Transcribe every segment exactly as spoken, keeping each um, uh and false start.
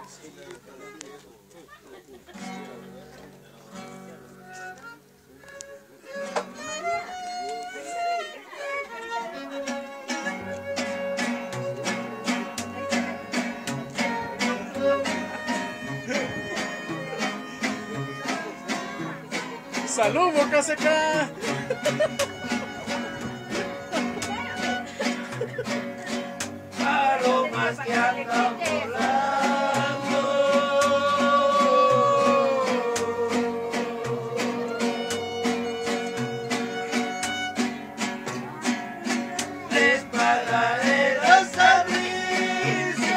¡Salud, boca seca! Palomas que andan volando, les pagaré los servicios.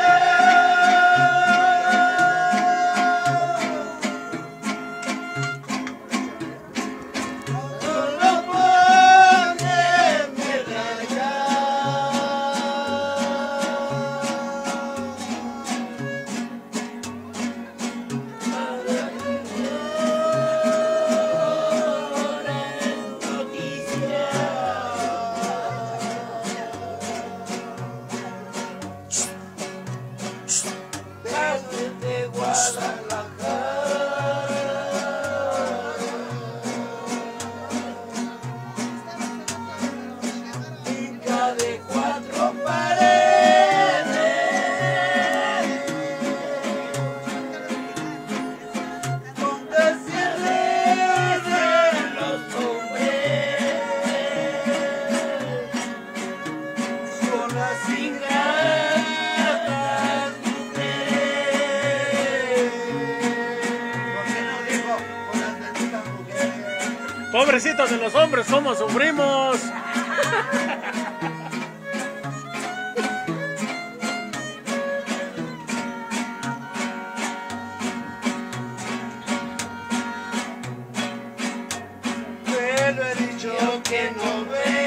Solo ponme de Guadalajara, finca de cuatro paredes, donde se alegran los hombres con las ingratas mujeres. ¿Por qué no dijo con las benditas mujeres? Pobrecitos de los hombres, ¿cómo sufrimos? Te lo he dicho que no ve.